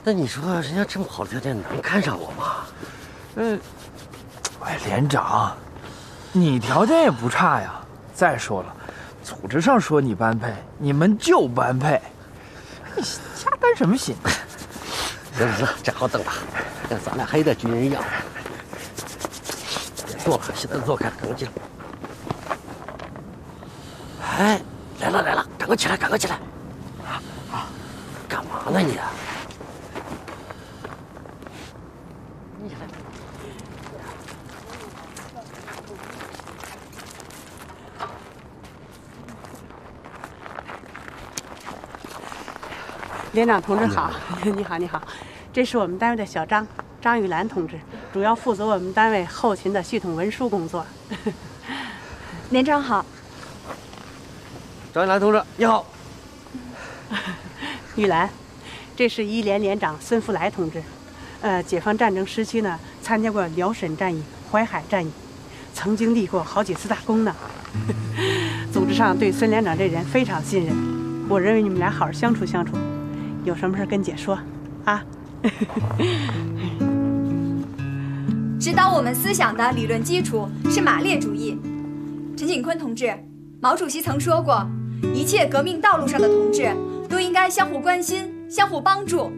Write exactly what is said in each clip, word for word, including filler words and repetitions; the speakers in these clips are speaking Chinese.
那你说人家这么好的条件能看上我吗？ 呃，哎，连长，你条件也不差呀。再说了，组织上说你般配，你们就般配。你瞎担什么心？ 行行行，站好等吧，跟咱俩黑的军人一样。别坐了，现在坐开，赶快进来。哎，来了来了，赶快起来，赶快起来！啊啊，干嘛呢你？你起来。 连长同志好，你好你好，这是我们单位的小张张玉兰同志，主要负责我们单位后勤的系统文书工作。 连长好。 张玉兰同志你好。 玉兰，这是一连连长孙福来同志，呃，解放战争时期呢，参加过辽沈战役、淮海战役，曾经立过好几次大功呢。组织上对孙连长这人非常信任，我认为你们俩好好相处相处，有什么事跟姐说，啊。 指导我们思想的理论基础是马列主义。陈景坤同志，毛主席曾说过，一切革命道路上的同志都应该相互关心、相互帮助。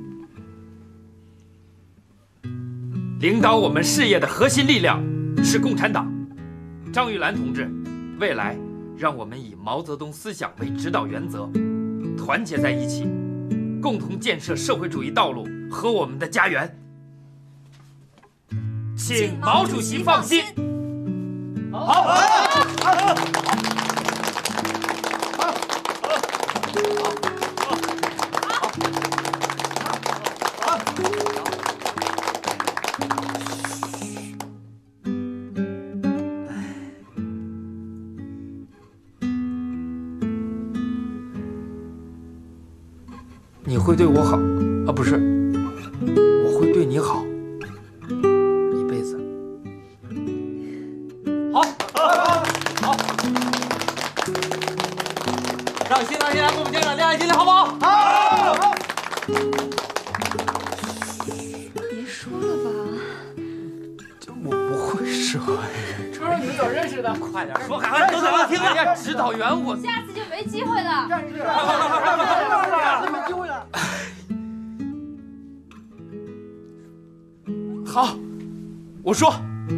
领导我们事业的核心力量是共产党。张玉兰同志，未来让我们以毛泽东思想为指导原则，团结在一起，共同建设社会主义道路和我们的家园。请毛主席放心。好。好。好。 你会对我好啊？不是，我会对你好，一辈子。 好，好，好，让新郎新娘父母家长恋爱经历好不好？好。 别说了吧。 我不会说。 说说你们怎么认识的？快点说， 赶快都讲听啊！指导员，我下次就没机会了。 快快快快快快！没机会了。 好，我说，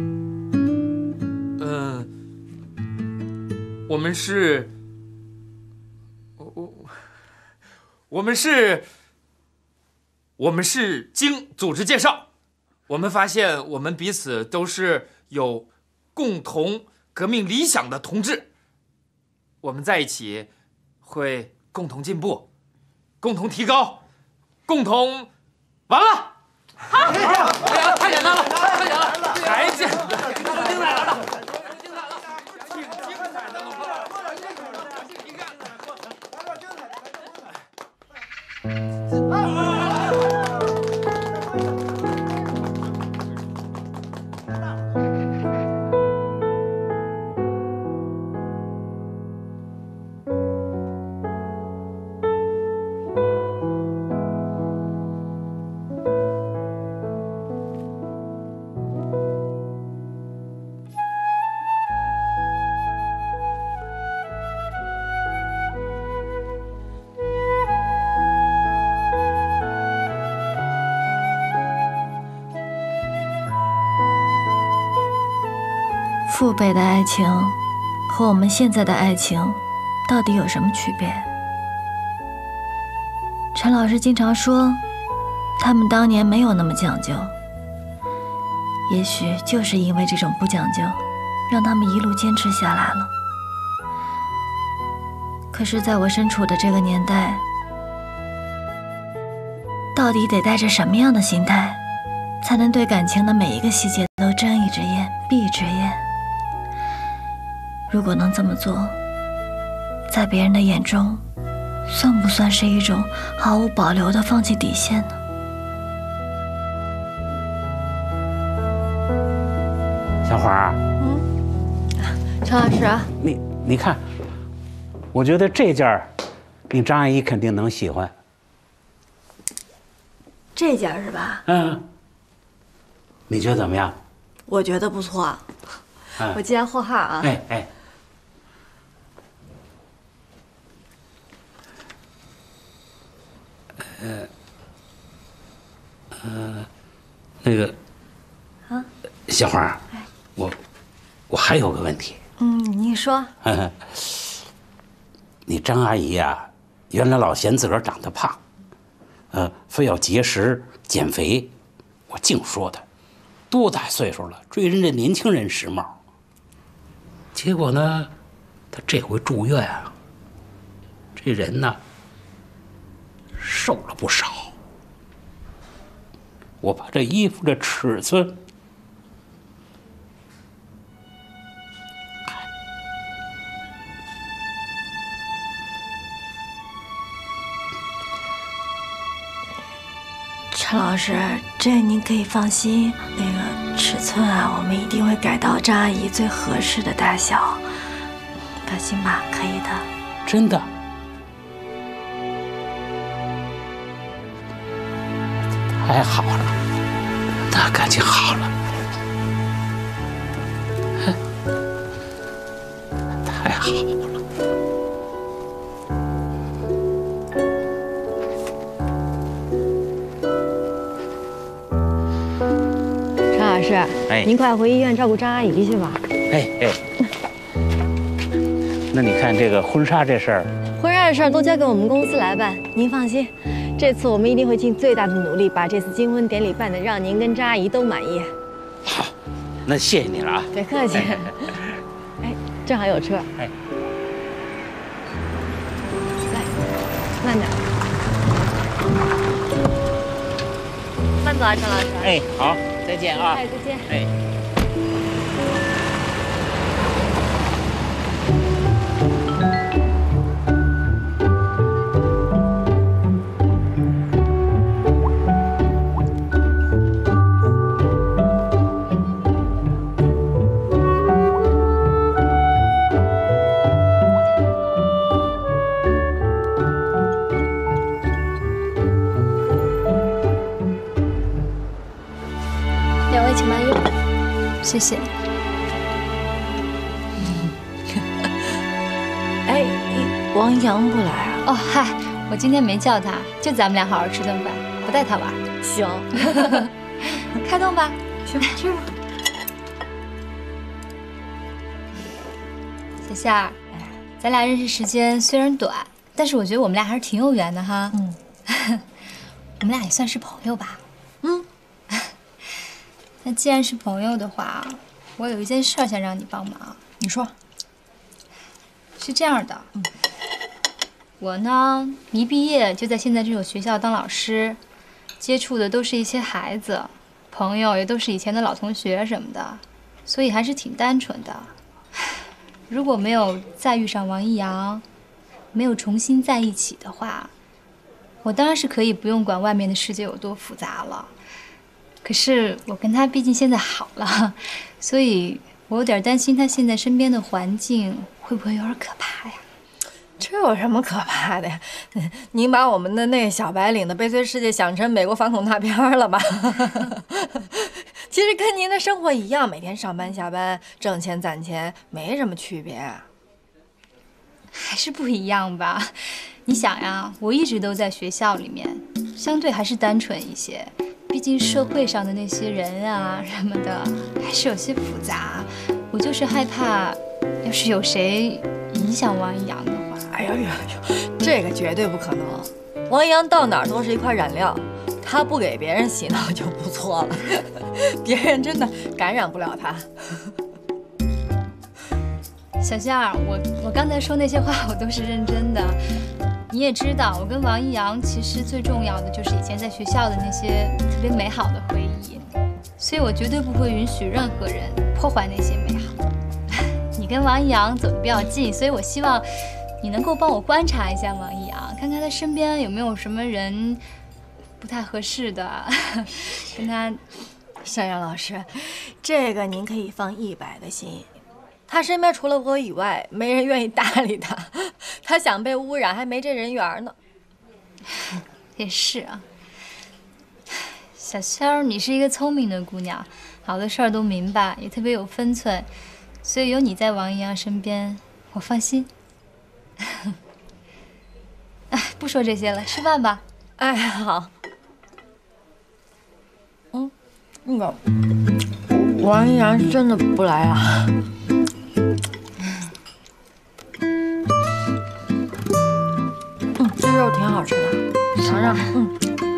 嗯、呃，我们是，我我我们是，我们是经组织介绍，我们发现我们彼此都是有共同革命理想的同志，我们在一起会共同进步，共同提高，共同完了。好，哎呀，太简单了，太简单了，太简单了，精彩了，精彩了，挺精彩的了。你看， 父辈的爱情和我们现在的爱情到底有什么区别？陈老师经常说，他们当年没有那么讲究。也许就是因为这种不讲究，让他们一路坚持下来了。可是在我身处的这个年代，到底得带着什么样的心态，才能对感情的每一个细节都睁一只眼闭一只眼？如果能这么做，在别人的眼中，算不算是一种毫无保留的放弃底线呢？ 小花， 嗯，陈老师啊， 你你看，我觉得这件儿，你张阿姨肯定能喜欢。 这件是吧？ 嗯，你觉得怎么样？ 我觉得不错。 嗯、 我记下货号啊。 哎哎。呃，呃，那个， 啊， 小花，我我还有个问题。 嗯，你说。 你张阿姨呀，原来老嫌自个儿长得胖，呃，非要节食减肥。我净说她，多大岁数了，追人家年轻人时髦。结果呢，她这回住院啊，这人呢瘦了不少。我把这衣服这尺寸。 陈老师，这您可以放心，那个尺寸啊，我们一定会改到张阿姨最合适的大小。放心吧，可以的。 真的？太好了，那感情好了，太好了。 老师，哎，您快回医院照顾张阿姨去吧。 哎哎，那你看这个婚纱这事儿， 婚纱的事儿都交给我们公司来办，您放心，这次我们一定会尽最大的努力，把这次金婚典礼办得让您跟张阿姨都满意。 好，那谢谢你了啊。 别客气。哎，正好有车。哎，来，慢点。慢走啊，陈老师。 哎，好。再见啊！ 哎，再见。 哎。 谢谢。 哎，王阳不来啊？ 哦，嗨，我今天没叫他，就咱们俩好好吃顿饭，不带他玩。 行， 开动吧。 行，吃吧。 小夏儿，咱俩认识时间虽然短，但是我觉得我们俩还是挺有缘的哈。嗯，我们俩也算是朋友吧。嗯。那既然是朋友的话，我有一件事想让你帮忙。 你说。 是这样的，嗯，我呢一毕业就在现在这所学校当老师，接触的都是一些孩子，朋友也都是以前的老同学什么的，所以还是挺单纯的。如果没有再遇上王一阳，没有重新在一起的话，我当然是可以不用管外面的世界有多复杂了。可是我跟他毕竟现在好了，所以我有点担心他现在身边的环境会不会有点可怕呀？ 这有什么可怕的呀？您把我们的那个小白领的悲催世界想成美国反恐大片了吧？其实跟您的生活一样，每天上班下班，挣钱攒钱，没什么区别。 还是不一样吧？你想呀，我一直都在学校里面，相对还是单纯一些。毕竟社会上的那些人啊什么的，还是有些复杂。我就是害怕，要是有谁影响王一阳的话。 哎呦呦呦，这个绝对不可能。王一阳到哪儿都是一块染料，他不给别人洗脑就不错了，别人真的感染不了他。 小夏儿，我我刚才说那些话，我都是认真的。你也知道，我跟王一阳其实最重要的就是以前在学校的那些特别美好的回忆，所以我绝对不会允许任何人破坏那些美好。你跟王一阳走得比较近，所以我希望你能够帮我观察一下王一阳，看看他身边有没有什么人不太合适的，跟他。 山羊老师，这个您可以放一百个心。他身边除了我以外，没人愿意搭理他。他想被污染，还没这人缘呢。 也是啊。 小仙儿，你是一个聪明的姑娘，好多事儿都明白，也特别有分寸，所以有你在王一阳身边，我放心。哎，不说这些了，吃饭吧。 哎，好。嗯，那个王一阳真的不来啊？嗯，这肉挺好吃的，尝尝。嗯。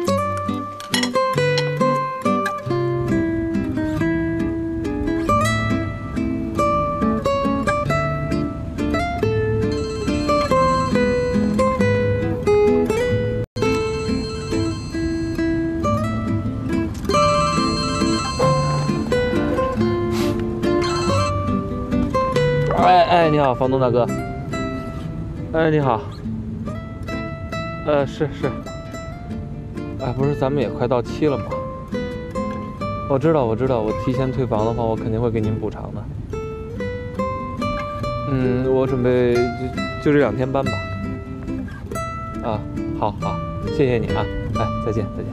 哎哎，你好，房东大哥。哎，你好。呃，是是。哎，不是，咱们也快到期了吗？我知道，我知道，我提前退房的话，我肯定会给您补偿的。嗯，我准备就就这两天搬吧。啊，好好，谢谢你啊。哎，再见，再见。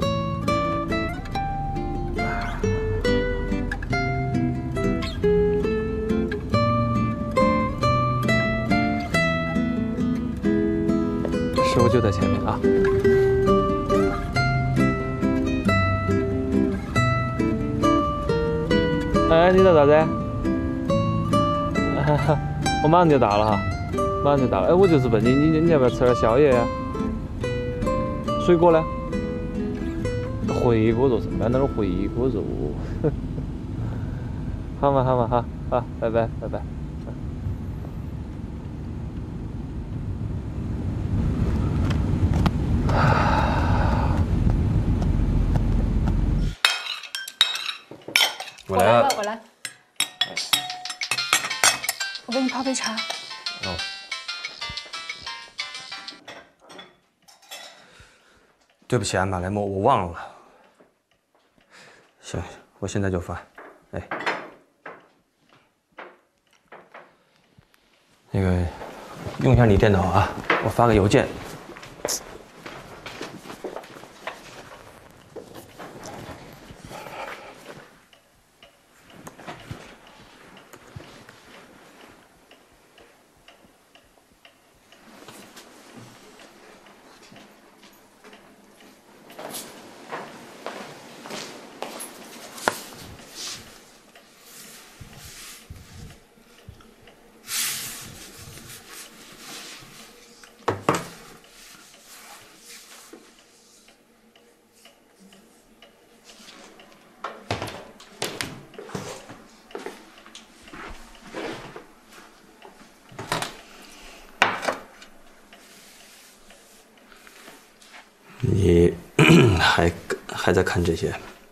师傅就在前面啊。哎，你在咋子？我马上就到了哈，马上就到了。哎，我就是问你，你你要不要吃点宵夜呀？水果呢？回锅肉是买那种回锅肉。好嘛好嘛好，好，拜拜拜拜。 我来了，我来。我给你泡杯茶。 哦。 对不起啊，马来莫，我忘了。行，我现在就发。哎，那个用一下你电脑啊，我发个邮件。你还还在看这些？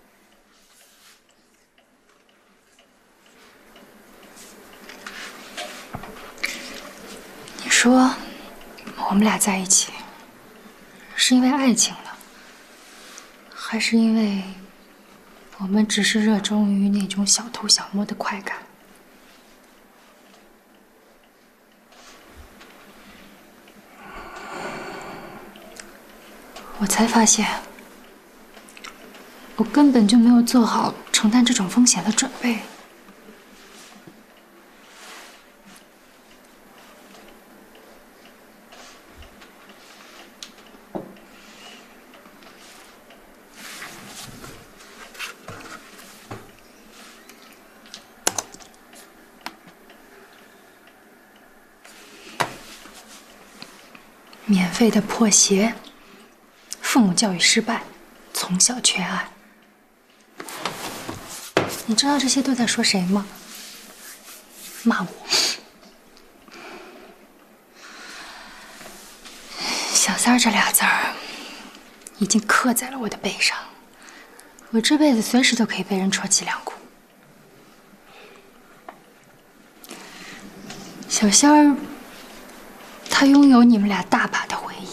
你说我们俩在一起是因为爱情呢，还是因为我们只是热衷于那种小偷小摸的快感？我才发现，我根本就没有做好承担这种风险的准备。免费的破鞋。父母教育失败，从小缺爱。你知道这些都在说谁吗？骂我。小三儿这俩字儿，已经刻在了我的背上。我这辈子随时都可以被人戳脊梁骨。小仙儿，她拥有你们俩大把的回忆。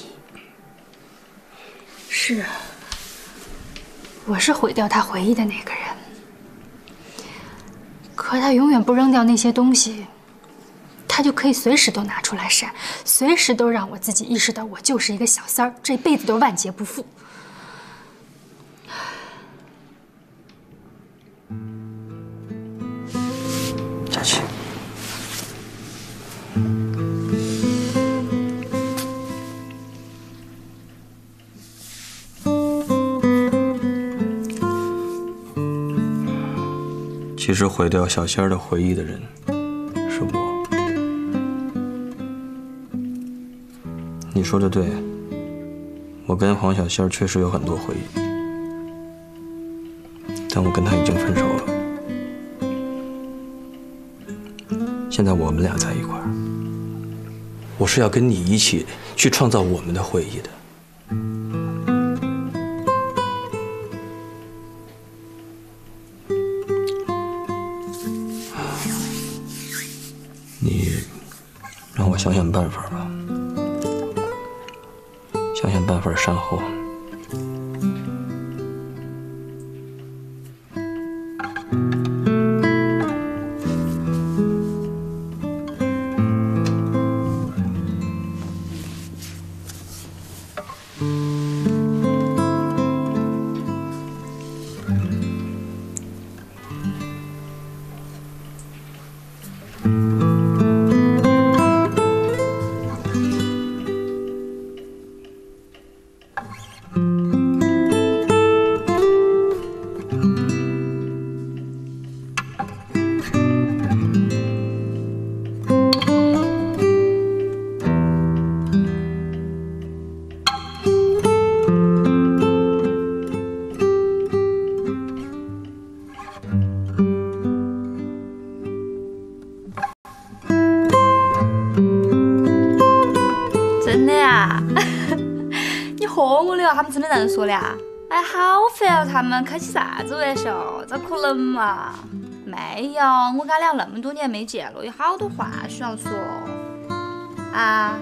是，我是毁掉他回忆的那个人。可他永远不扔掉那些东西，他就可以随时都拿出来晒，随时都让我自己意识到我就是一个小三儿，这辈子都万劫不复。 其实毁掉小仙儿的回忆的人是我。你说的对，我跟黄小仙儿确实有很多回忆，但我跟她已经分手了。现在我们俩在一块儿，我是要跟你一起去创造我们的回忆的。你让我想想办法吧，想想办法善后。 他们真的这样说的啊？哎，好烦啊！他们开起啥子玩笑？咋可能嘛？没有，我跟他俩那么多年没见了，有好多话需要说啊！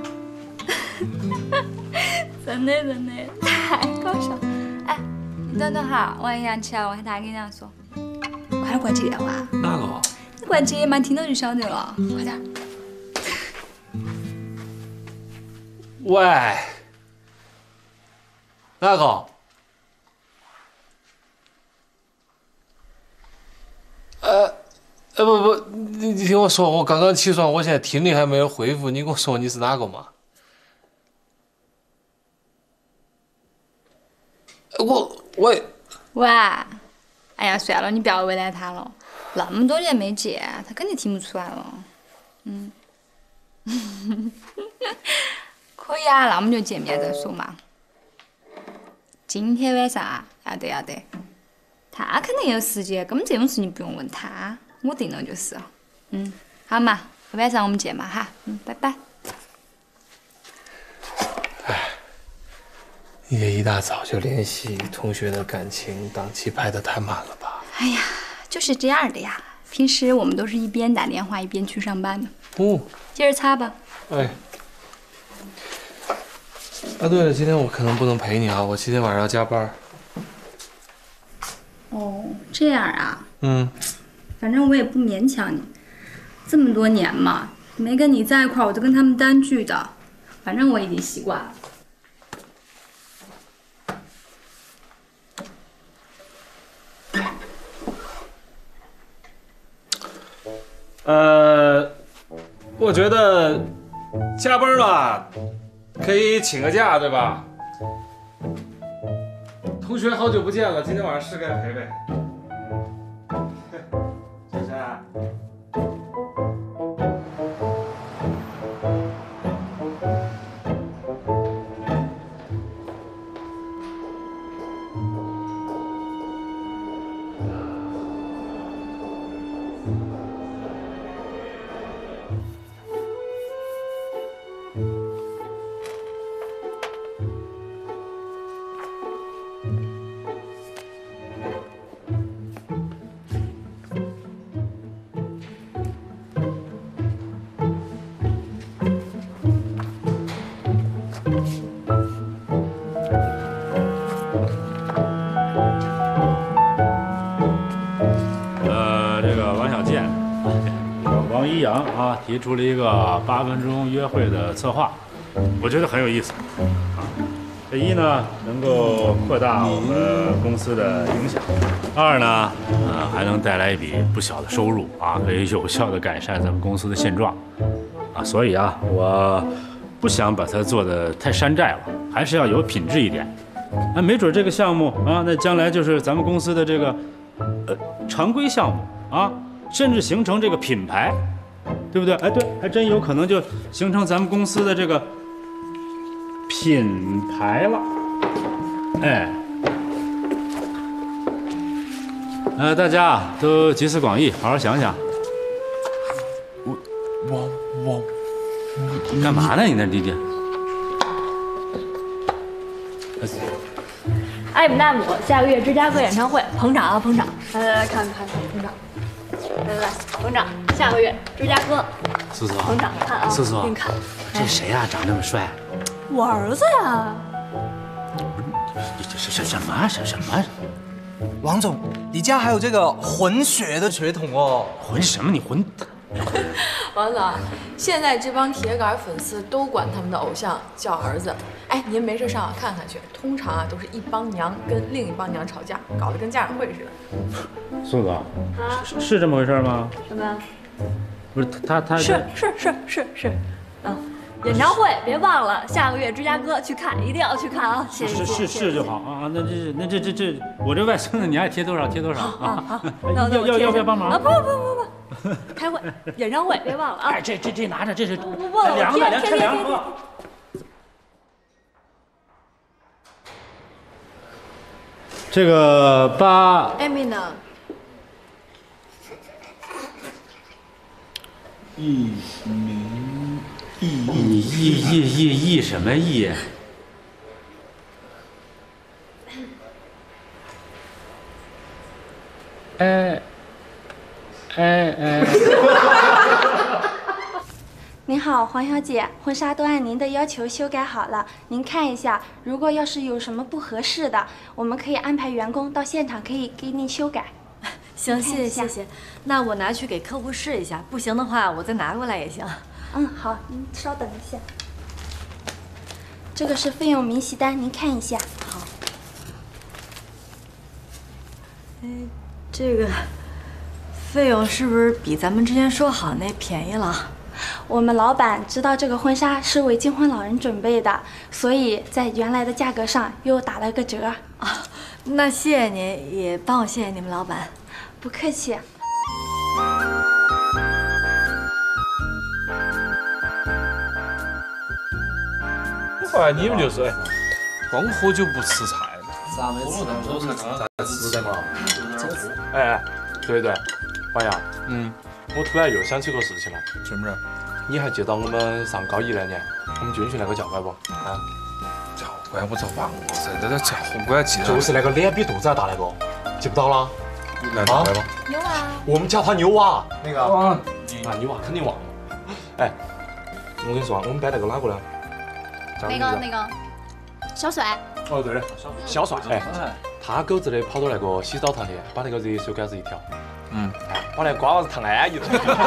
真的真的太搞笑！哎，你等等哈，我杨起来，我喊他跟你俩说，快点关接电话。 哪个？ 你关接嘛，听到就晓得了，快点。 喂。哪个？呃，呃不不，你你听我说，我刚刚起床，我现在听力还没有恢复，你跟我说你是哪个嘛？我喂喂，哎呀，算了，你不要为难他了，那么多年没见，他肯定听不出来了。嗯，可以啊，那我们就见面再说嘛。今天晚上啊，要得要得，他肯定有时间，根本这种事情不用问他，我定了就是。嗯，好嘛，晚上我们见嘛哈，嗯，拜拜。 哎，也一大早就联系同学的感情，档期排得太满了吧？ 哎呀，就是这样的呀。平时我们都是一边打电话一边去上班的。哦，接着擦吧。 哎。啊，对了，今天我可能不能陪你啊，我今天晚上要加班。 哦，这样啊。 嗯。 反正我也不勉强你，这么多年嘛，没跟你在一块儿，我都跟他们单聚的，反正我已经习惯了。 呃，我觉得加班吧。可以请个假，对吧？同学好久不见了，今天晚上是该陪陪。珊珊， 啊，提出了一个八分钟约会的策划，我觉得很有意思。啊，这一呢，能够扩大我们公司的影响；二呢，呃，还能带来一笔不小的收入啊，可以有效的改善咱们公司的现状。啊，所以啊，我不想把它做得太山寨了，还是要有品质一点。那没准这个项目啊，那将来就是咱们公司的这个呃常规项目啊，甚至形成这个品牌，对不对？哎，对，还真有可能就形成咱们公司的这个品牌了。哎，呃，大家都集思广益，好好想想。 我我我， 你干嘛呢？你那弟弟？ 爱姆大姆下个月芝加哥演唱会，捧场啊捧场！来来来，看看看捧场！来来来，捧场！下个月芝加哥， 叔叔， 捧场看啊！ 叔叔， 给你看， 这谁呀、啊？长这么帅？ 我儿子呀！ 你这是什什么什什么？ 王总，你家还有这个混血的血统哦？ 混什么？你混？ 王总，现在这帮铁杆粉丝都管他们的偶像叫儿子。哎，您没事上网看看去，通常啊都是一帮娘跟另一帮娘吵架，搞得跟家长会似的。 苏总， 啊， 是是这么回事吗？ 什么？ 不是他他是是是是是，嗯，演唱会别忘了下个月芝加哥去看，一定要去看啊！谢谢是是是就好啊！那这那这这这，我这外甥子你爱贴多少贴多少啊！ 好， 要要要不要帮忙啊？不不不不不，开会演唱会别忘了啊！ 哎，这这这拿着，这是不不不， 凉的凉趁凉喝。这个八， 艾米呢？ 艺名艺你艺艺艺艺什么艺？哎哎哎！ 您好，黄小姐，婚纱都按您的要求修改好了，您看一下。如果要是有什么不合适的，我们可以安排员工到现场，可以给您修改。 行，谢谢谢谢。那我拿去给客户试一下，不行的话我再拿过来也行。 嗯，好，您稍等一下。这个是费用明细单，您看一下。 好。哎，这个费用是不是比咱们之前说好那便宜了？ 我们老板知道这个婚纱是为金婚老人准备的，所以在原来的价格上又打了个折。 啊，那谢谢您，也帮我谢谢你们老板。 不客气。 哎，你们就是哎，光喝酒不吃菜。 咱们吃都是在吃的嘛。哎哎，对对，王阳，嗯，我突然又想起个事情了。什么事？你还记得我们上高一那年我们军训那个教官不？啊？ 教官我咋忘了噻？这这教官记得。 就是那个脸比肚子还大那个，记不到了？ 那大吗？ 有啊。 我们叫他牛娃。 那个。 啊，牛娃肯定忘了。哎，我跟你说啊，我们班那个哪个呢？ 那个那个小帅。 哦，对的，小帅。哎，他狗子的跑到那个洗澡堂去，把那个热水杆子一挑，嗯，把那瓜娃子烫安逸了。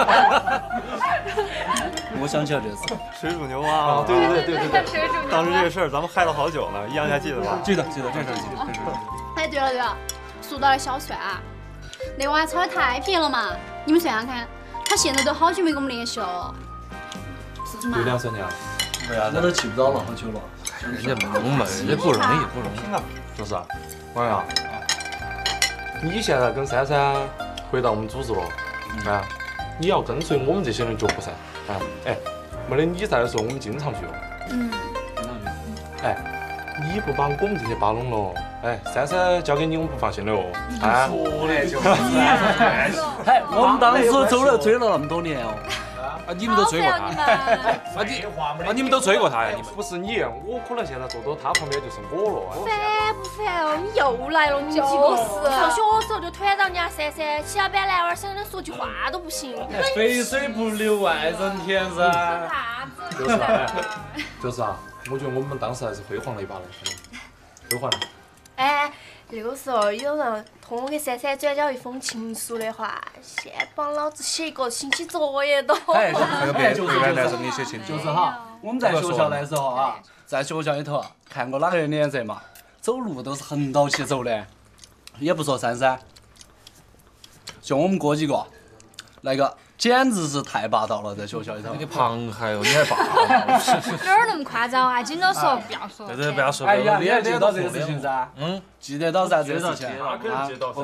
我想起来这次水煮牛蛙啊， 对对对对对对，当时这个事儿咱们嗨了好久呢，一阳你还记得吧？ 记得记得，这事儿记得，这事儿。 哎，对了对了，说到那小帅啊，那娃炒的太便宜了嘛，你们算算看，他现在都好久没跟我们联系了，是不是嘛？ 有两三年了。 为啥子？我都记不到了，好久了。 人家忙嘛，人家不容易，不容易。 就是，王阳，你现在跟珊珊回到我们组织了，啊，你要跟随我们这些人脚步噻，啊，哎，没得你在的时候，我们经常聚了。 嗯。 哎，你不把我们这些扒拢了，哎，珊珊交给你，我们不放心的哦。啊， 说的就是。哎，我们当时走了追了那么多年哦。啊！你们都追过他？ 啊你啊你们都追过他呀？你们不是你，我可能现在坐到他旁边就是我了。 烦不烦哦？你又来了，你几个是？上学的时候就团长家珊珊，七老板男娃想想说句话都不行。 肥水不流外人田噻。就是啊，就是啊，我觉得我们当时还是辉煌了一把的，辉煌了。 哎，那个时候有人托我给珊珊转交一封情书的话，先帮老子写一个星期作业都。 哎，那个别就是男生给你写情书。就是哈，我们在学校那时候啊，在学校里头看过哪个脸色嘛，走路都是横到起走的，也不说珊珊，就我们哥几个，那个简直是太霸道了，在学校里头。 你螃蟹哟，你还霸道？ 哪儿那么夸张啊？紧着说，不要说。 对对，不要说。 哎呀，你还记得到这个事情噻？嗯，记得到噻这个事情。 他肯定记得噻。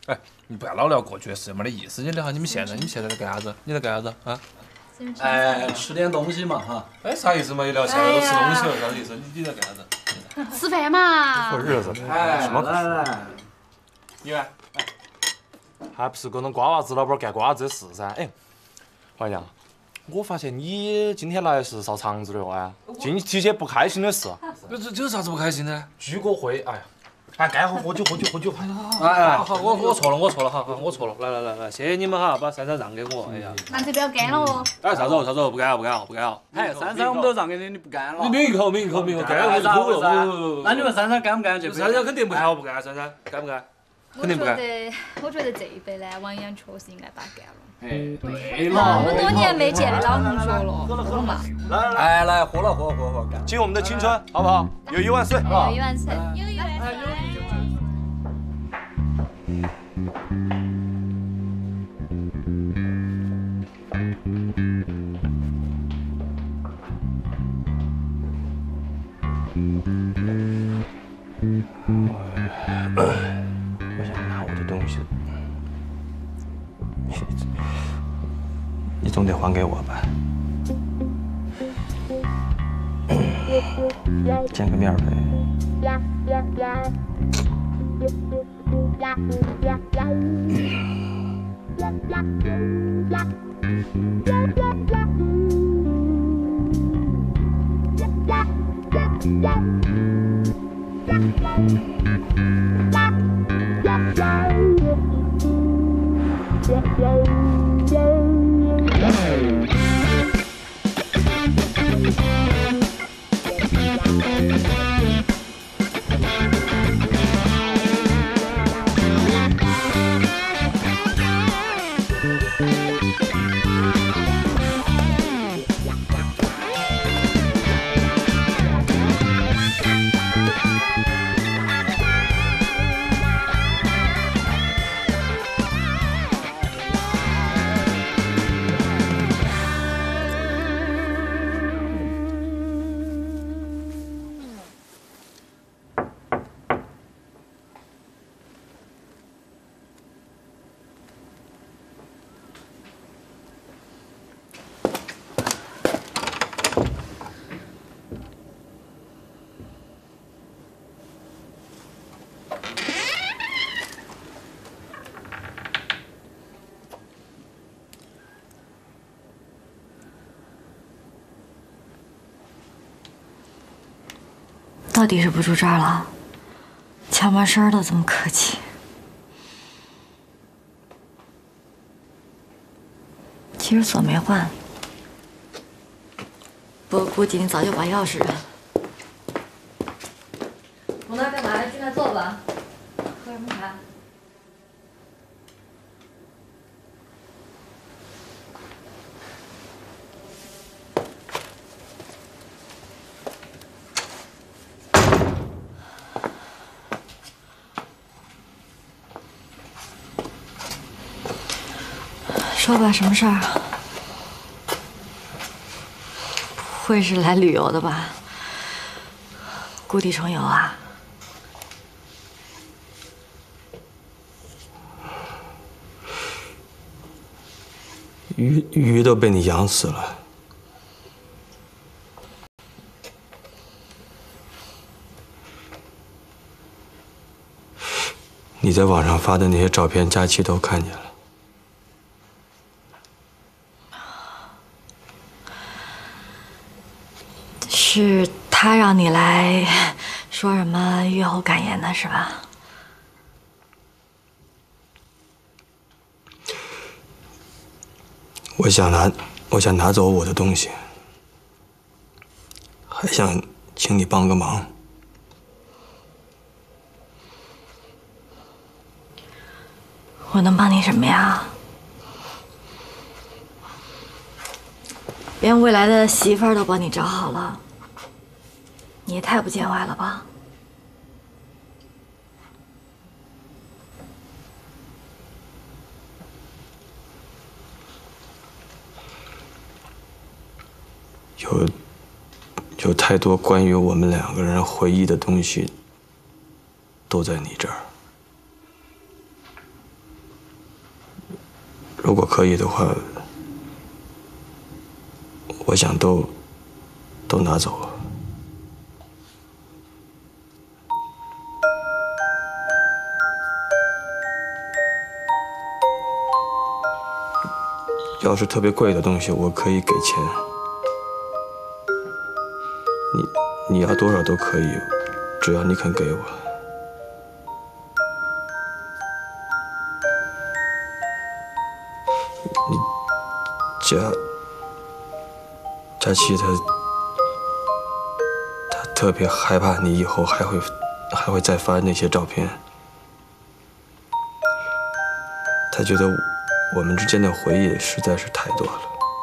哎，你不要老聊过去的事，没得意思。你聊下你们现在，你们现在在干啥子？你在干啥子啊？ 哎，吃点东西嘛哈。 哎，啥意思嘛？一聊现在都吃东西了，啥意思？你你在干啥子？ 吃饭嘛。 过日子， 哎， 什么？ 来来， 你看， 还不是跟着瓜娃子老板干瓜子的事噻？哎，华阳，我发现你今天来是烧肠子的哦，哎，今提些不开心的事。 这这有啥子不开心的？ 聚个会，哎呀，哎，该喝喝酒，喝酒，喝酒，哎呀， 哎， 好好，我我错了，我错了，好好，我错了，来来来来，谢谢你们哈，把珊珊让给我，哎呀， 那就不要干了哦。 哎，啥子哦，啥子哦，不干了，不干了，不干了。 哎，珊珊我们都让给你，你不干了。 你抿一口，抿一口，抿一口，干了就吐了。 那你问珊珊干不干这杯？ 珊珊肯定不干，我不干，珊珊干不干？肯定不干。 我觉得，我觉得这一杯呢，王阳确实应该把它干了。 哎，对那么了。 多年没见的老同学了，喝嘛。 来来来，喝了喝喝喝，干。 敬我们的青春，好不好？友谊万岁！ 友谊万岁！ 友谊万岁！ 我想拿我的东西，你你总得还给我吧？见个面呗。 到底是不住这儿了？悄没声的这么客气。其实锁没换，不过估计你早就把钥匙扔了。我那干嘛？进来坐吧。喝什么茶？说吧，什么事儿？不会是来旅游的吧？故地重游啊？ 鱼鱼都被你养死了。你在网上发的那些照片，佳琪都看见了。 是他让你来说什么阅后感言的是吧？ 我想拿，我想拿走我的东西，还想请你帮个忙。 我能帮你什么呀？连未来的媳妇儿都帮你找好了，你也太不见外了吧？ 有有太多关于我们两个人回忆的东西，都在你这儿。 如果可以的话，我想都都拿走。要是特别贵的东西，我可以给钱。你你要多少都可以，只要你肯给我。你佳佳琪她她特别害怕你以后还会还会再发那些照片，她觉得我们之间的回忆实在是太多了。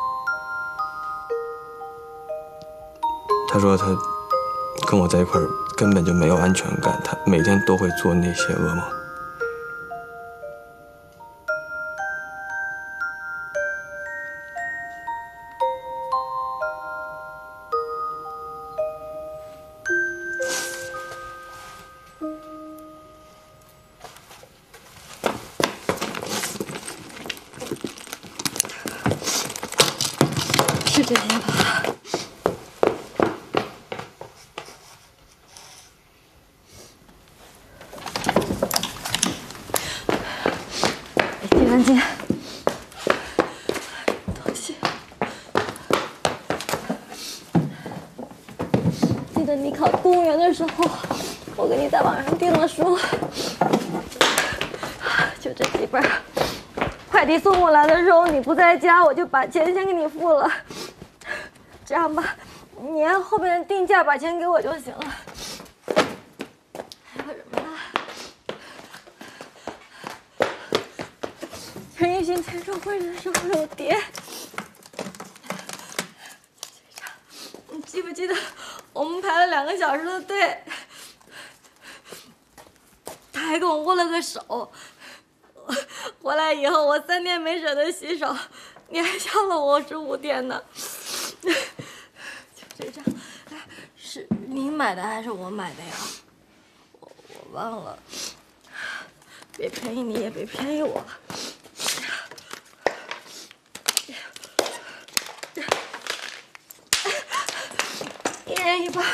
她说她跟我在一块儿根本就没有安全感，她每天都会做那些噩梦。 是这些吧？计算机，东西。记得你考公务员的时候，我给你在网上订了书，就这几本。快递送过来的时候你不在家，我就把钱先给你付了。这样吧，你按后面的定价把钱给我就行了。还有什么呢？陈奕迅签售会的时候有碟。你记不记得我们排了两个小时的队？他还给我握了个手。回来以后，我三天没舍得洗手，你还笑了我十五天呢。就这张，哎，是你买的还是我买的呀？我我忘了，别便宜你也别便宜我。一人一半。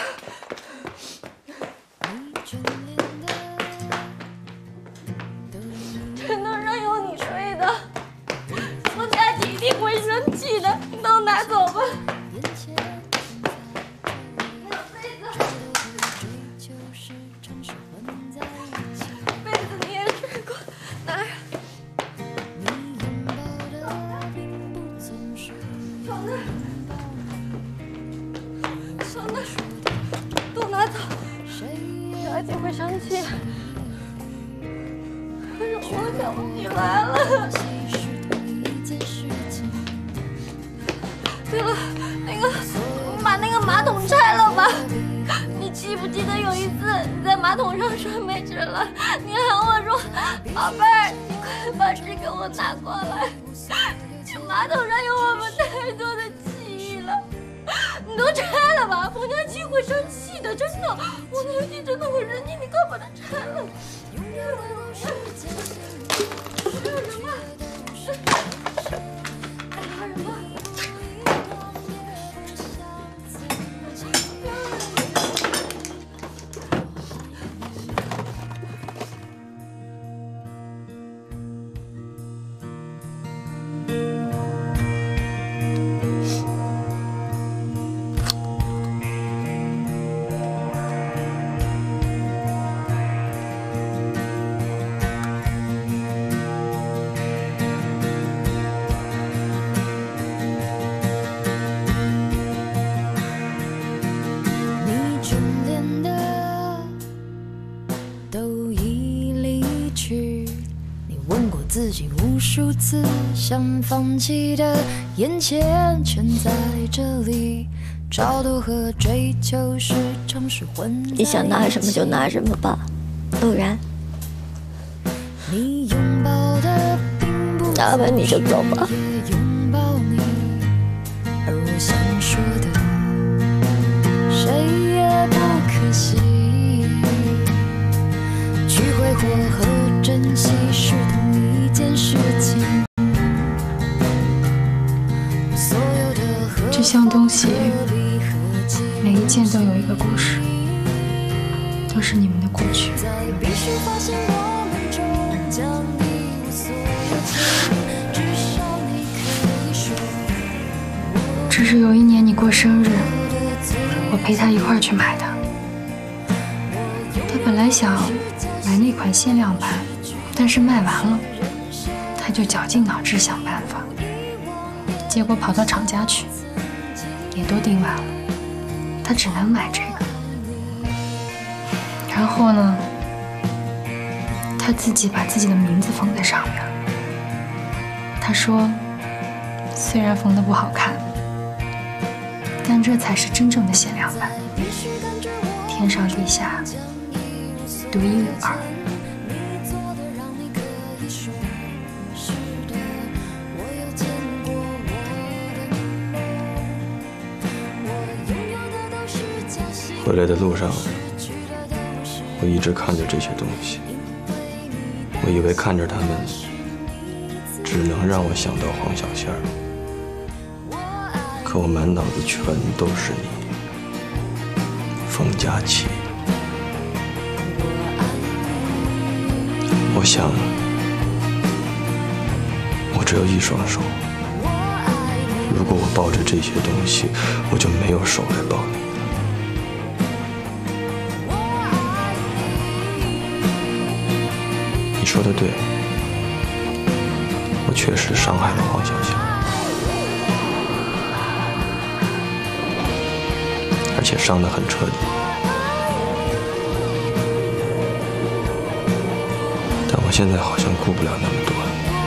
这能任由你吹的，我佳琪一定会生气的。你都拿走吧。被子你也睡过，拿着。放那儿，放那儿，都拿走。佳琪会生气。可是我想不起来了。对了，那个，你把那个马桶拆了吧。你记不记得有一次你在马桶上摔没纸了，你喊我说：“宝贝儿，你快把纸给我拿过来。”这马桶上有我们太多的记忆了。你都拆了吧，冯佳琪会生气的，真的。冯佳琪真的会生气，你快把它拆了。还有什么？还有什么？ 自己无数次想放弃的，眼前全在这里，超度和追求时常是混在一起。 你想拿什么就拿什么吧，不然， 你拥抱的并不拿完你就走吧。 拥抱你，而我想说的，谁也不可惜。去挥霍和珍惜是同一件事情。 结语，每一件都有一个故事，都是你们的过去。这是有一年你过生日，我陪他一块儿去买的。他本来想买那款限量版，但是卖完了，他就绞尽脑汁想办法，结果跑到厂家去，也都订完了，他只能买这个。然后呢，他自己把自己的名字缝在上面。他说，虽然缝得不好看，但这才是真正的限量版，天上地下独一无二。 回来的路上，我一直看着这些东西，我以为看着它们，只能让我想到黄小仙儿。可我满脑子全都是你，冯佳琪。我想，我只有一双手。如果我抱着这些东西，我就没有手来抱你。你说的对，我确实伤害了黄小仙。而且伤得很彻底，但我现在好像顾不了那么多，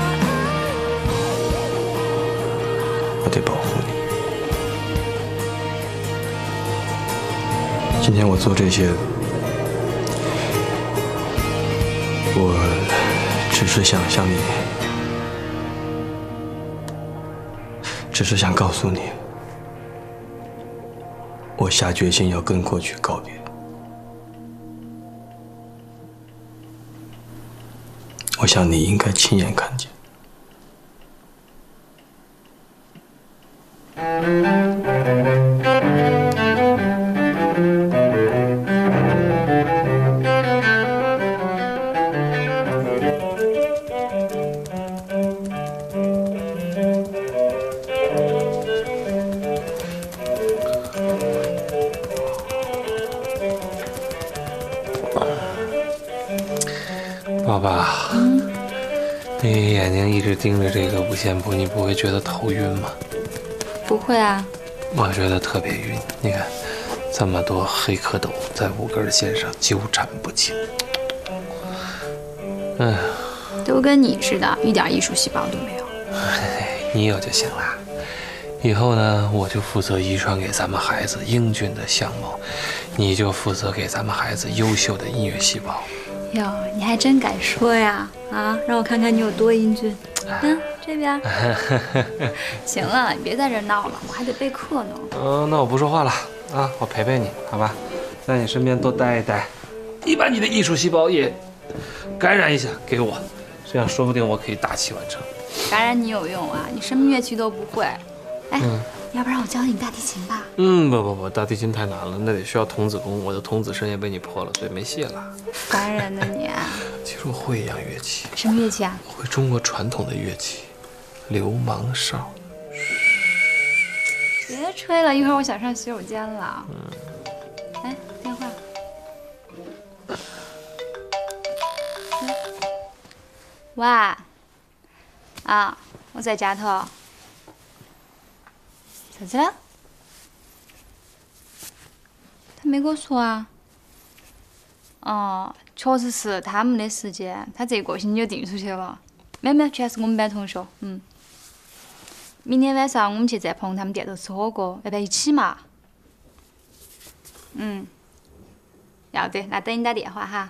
我得保护你。今天我做这些，我只是想向你，只是想告诉你。我下决心要跟过去告别。我想你应该亲眼看见。 爸爸，嗯，你眼睛一直盯着这个五线谱，你不会觉得头晕吗？ 不会啊。 我觉得特别晕。你看，这么多黑蝌蚪在五根线上纠缠不清。哎， 都跟你似的，一点艺术细胞都没有。 你有就行了。以后呢，我就负责遗传给咱们孩子英俊的相貌，你就负责给咱们孩子优秀的音乐细胞。 哟，你还真敢说呀！啊，让我看看你有多英俊。嗯，这边。行了，你别在这闹了，我还得备课呢。 嗯，那我不说话了啊，我陪陪你，好吧，在你身边多待一待，你把你的艺术细胞也感染一下给我，这样说不定我可以大器晚成。 感染你有用啊？你什么乐器都不会。哎，嗯、要不然我教你大提琴吧？ 嗯，不不不，大提琴太难了，那得需要童子功，我的童子身也被你破了，所以没戏了。 烦人呢你！ 其实我会一样乐器。 什么乐器啊？ 我会中国传统的乐器，流氓哨。 别吹了，一会儿我想上洗手间了。嗯。哎，电话。喂。啊，我在家头。啥子了？他没跟我说啊。哦，确实是他没得时间，他这个星期就订出去了。没有没有，全是我们班同学。嗯。明天晚上我们去在朋友他们店头吃火锅，要不要一起嘛？嗯。要得，那等你打电话哈。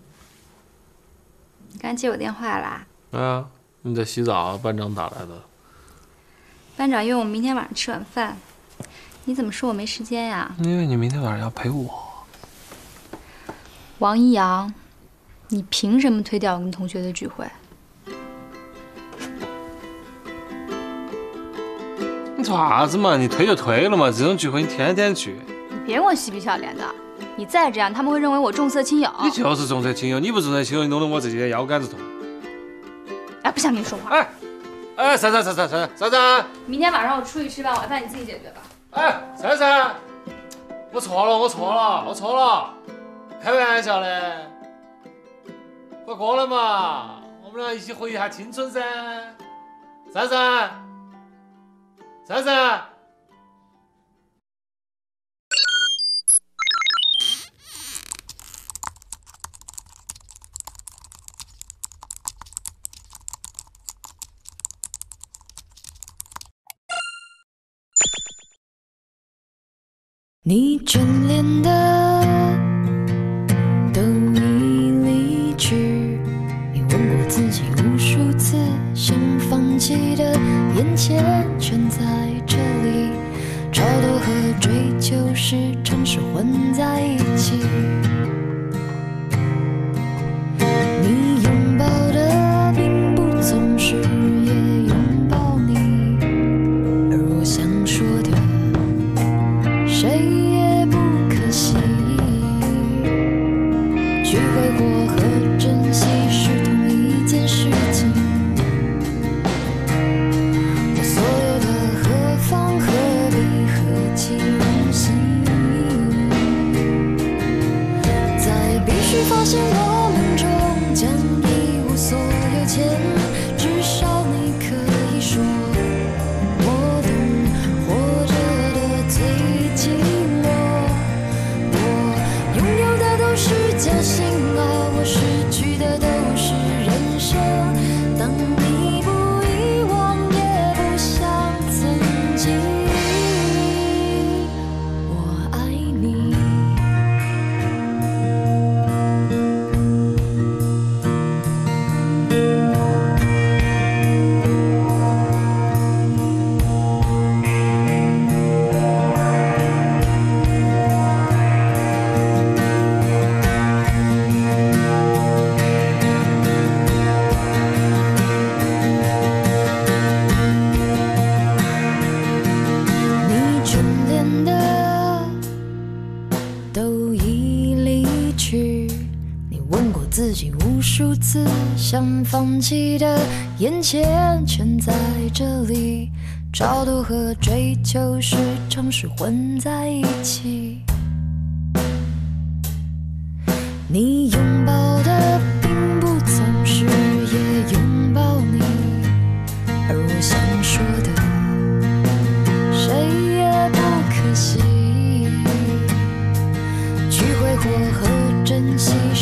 刚接我电话啦？ 啊，你在洗澡，班长打来的。 班长约我们明天晚上吃晚饭，你怎么说我没时间呀？ 因为你明天晚上要陪我。 王一阳，你凭什么推掉我跟同学的聚会？ 做啥子嘛？你推就推了嘛，这种聚会你天天去。 你别跟我嬉皮笑脸的，你再这样，他们会认为我重色轻友。 你就是重色轻友，你不重色轻友，你弄得我这几天腰杆子痛。 哎，不想跟你说话。 哎，哎，珊珊珊珊珊珊珊， 明天晚上我出去吃饭，晚饭你自己解决吧。 哎，珊珊，我错了，我错了，我错了，开玩笑的，快过来嘛，我们俩一起回忆下青春噻。珊珊，珊珊。 你眷恋的都已离去，你问过自己无数次，想放弃的眼前全在这里，超脱和追求时常是混在一起。你拥抱的并不总是也拥抱你，而我想说的谁也不可惜，去挥霍和珍惜是同一件事情。我所有的何方何必何其荣幸，在必须发现我们终将一无所有前，至少你可以说我懂活着的最寂寞。我拥有的都是侥幸啊，我失去的都是人生。当你不遗忘，也不像曾经，我爱你。你眷恋的都已离去，你问过自己无数次，想放弃的眼前全在这里，超脱和追求时常是混在一起。你拥抱的并不总是也拥抱你，而我想说的谁也不可惜，去挥霍和珍惜